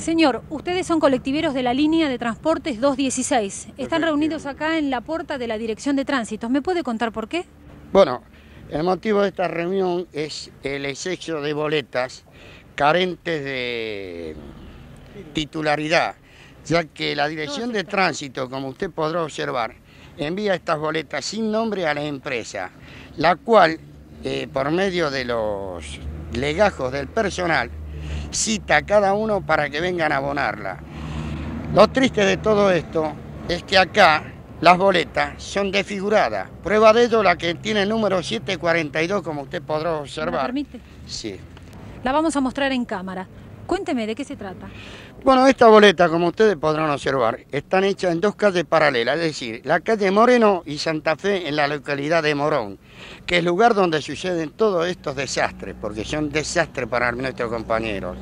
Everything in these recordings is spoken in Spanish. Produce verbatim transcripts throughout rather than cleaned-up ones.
Señor, ustedes son colectiveros de la línea de transportes doscientos dieciséis. Están reunidos acá en la puerta de la Dirección de Tránsito. ¿Me puede contar por qué? Bueno, el motivo de esta reunión es el exceso de boletas carentes de titularidad, ya que la Dirección de Tránsito, como usted podrá observar, envía estas boletas sin nombre a la empresa, la cual, eh, por medio de los legajos del personal, cita a cada uno para que vengan a abonarla. Lo triste de todo esto es que acá las boletas son desfiguradas. Prueba de ello la que tiene el número setecientos cuarenta y dos, como usted podrá observar. ¿Me permite? Sí. La vamos a mostrar en cámara. Cuénteme, ¿de qué se trata? Bueno, esta boleta, como ustedes podrán observar, están hechas en dos calles paralelas, es decir, la calle Moreno y Santa Fe en la localidad de Morón, que es el lugar donde suceden todos estos desastres, porque son desastres para nuestros compañeros.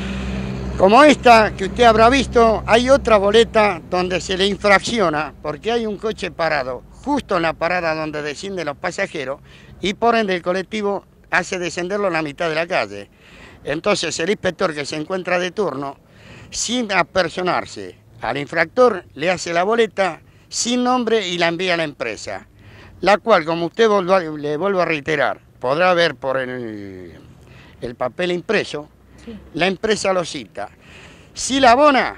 Como esta que usted habrá visto, hay otra boleta donde se le infracciona, porque hay un coche parado justo en la parada donde descienden los pasajeros y por ende el colectivo hace descenderlo a la mitad de la calle. Entonces el inspector que se encuentra de turno, sin apersonarse al infractor, le hace la boleta sin nombre y la envía a la empresa, la cual, como usted volva, le vuelvo a reiterar, podrá ver por el, el papel impreso, sí. La empresa lo cita. Si la abona,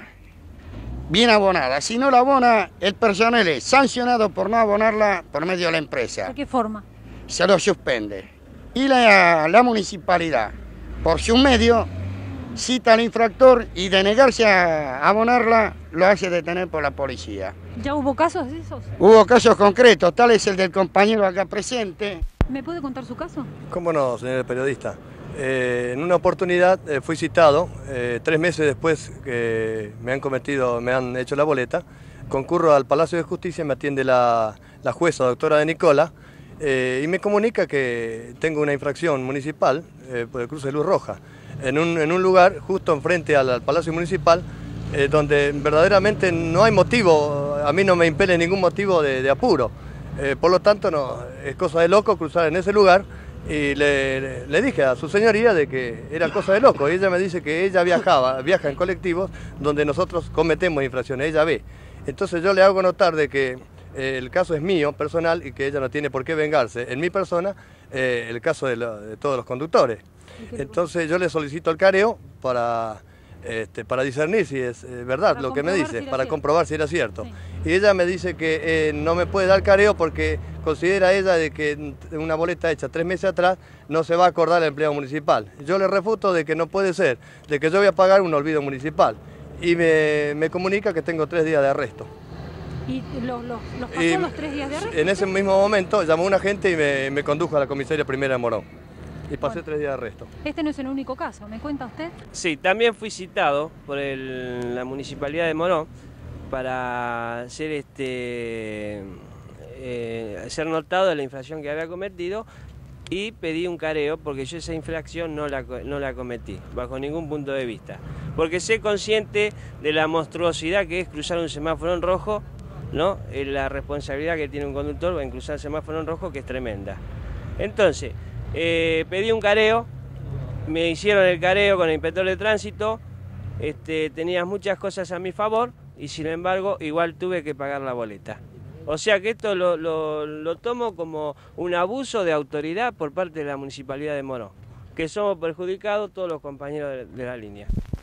bien abonada. Si no la abona, el personal es sancionado por no abonarla por medio de la empresa. ¿De qué forma? Se lo suspende. Y la, la municipalidad, por su medio, cita al infractor y de negarse a abonarla, lo hace detener por la policía. ¿Ya hubo casos de esos? Hubo casos concretos, tal es el del compañero acá presente. ¿Me puede contar su caso? ¿Cómo no, señor periodista? Eh, en una oportunidad eh, fui citado, eh, tres meses después que me han cometido, me han hecho la boleta, concurro al Palacio de Justicia, me atiende la, la jueza, doctora de Nicola, eh, y me comunica que tengo una infracción municipal eh, por el cruce de luz roja, en un, en un lugar justo enfrente al, al Palacio Municipal, eh, donde verdaderamente no hay motivo, a mí no me impele ningún motivo de, de apuro, eh, por lo tanto no, es cosa de loco cruzar en ese lugar. Y le, le, le dije a su señoría de que era cosa de loco, y ella me dice que ella viajaba, viaja en colectivos donde nosotros cometemos infracciones, ella ve. Entonces yo le hago notar de que eh, el caso es mío, personal, y que ella no tiene por qué vengarse en mi persona, eh, el caso de, lo, de todos los conductores. Entonces yo le solicito el careo para, este, para discernir si es eh, verdad lo que me dice, si para cierto. comprobar si era cierto. Sí. Y ella me dice que eh, no me puede dar careo porque considera ella de que una boleta hecha tres meses atrás no se va a acordar al empleado municipal. Yo le refuto de que no puede ser, de que yo voy a pagar un olvido municipal. Y me, me comunica que tengo tres días de arresto. ¿Y los, los, los pasó y los tres días de arresto? En ese mismo momento llamó un agente y me, me condujo a la comisaría primera de Morón. Y pasé bueno, tres días de arresto. Este no es el único caso, ¿me cuenta usted? Sí, también fui citado por el, la Municipalidad de Morón para hacer este eh, ser notado de la infracción que había cometido y pedí un careo porque yo esa infracción no la, no la cometí, bajo ningún punto de vista. Porque sé consciente de la monstruosidad que es cruzar un semáforo en rojo, ¿no? La responsabilidad que tiene un conductor en cruzar el semáforo en rojo, que es tremenda. Entonces, eh, pedí un careo, me hicieron el careo con el inspector de tránsito, este, tenía muchas cosas a mi favor, y sin embargo igual tuve que pagar la boleta. O sea que esto lo, lo, lo tomo como un abuso de autoridad por parte de la Municipalidad de Morón, que somos perjudicados todos los compañeros de, de la línea.